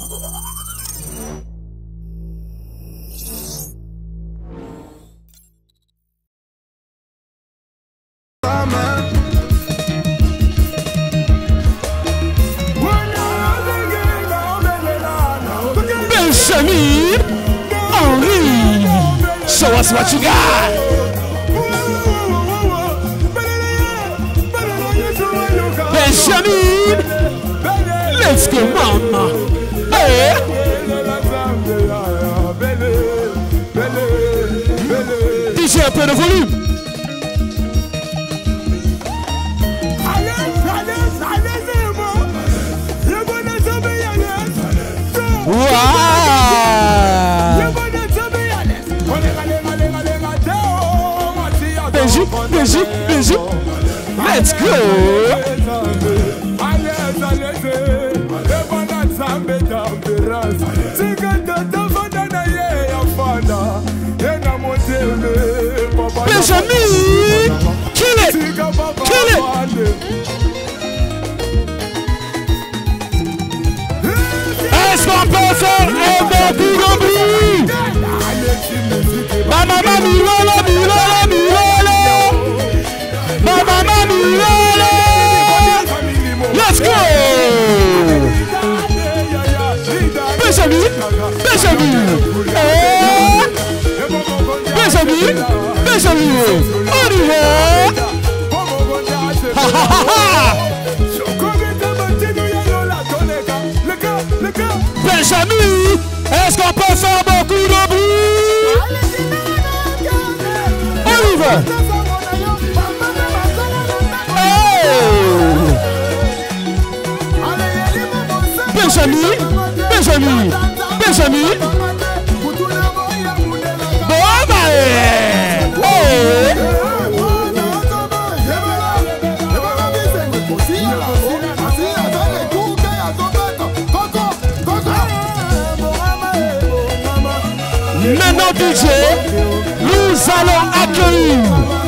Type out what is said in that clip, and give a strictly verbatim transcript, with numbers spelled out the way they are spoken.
Benjamin Henry, show us what you got. Benjamin, let's go, mama. Hey. D J, un peu de volume. Wow! Benji, Benji, Benji. Let's go! Benjamin! Kill it! Kill it! Est-ce qu'on peut faire un bon coup de bruit? Mama, mama, milolo, milolo, milolo. Mama, mama, milolo. Let's go! Benjamin, Benjamin. Eh? Benjamin, Benjamin. On y va. Ha ha ha ha. Benjamin, est-ce qu'on peut faire beaucoup de bruit? On y va. Oh. Benjamin, Benjamin, Benjamin. Bon, bah, oh. Maintenant, D J, nous allons accueillir